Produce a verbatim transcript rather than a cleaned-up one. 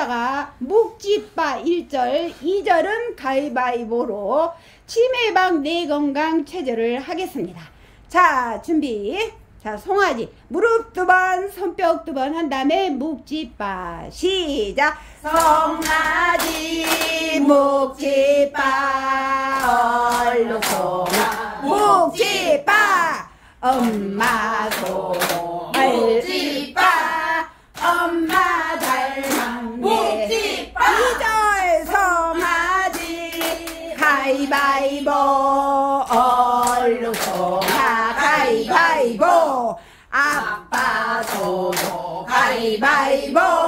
거기다가 묵지빠 일 절, 이 절은 가위바위보로 치매방 뇌건강 체조를 하겠습니다. 자, 준비. 자, 송아지 무릎 두 번, 손뼉 두 번 한 다음에 묵지빠 시작. 송아지 묵지빠 얼른 송아 묵지빠 엄마 소 묵지빠 엄마 닮았네 묵지빠 이 절 송아지 가위바위보 얼른 송아 가위바위보 아빠 소도 가위바위보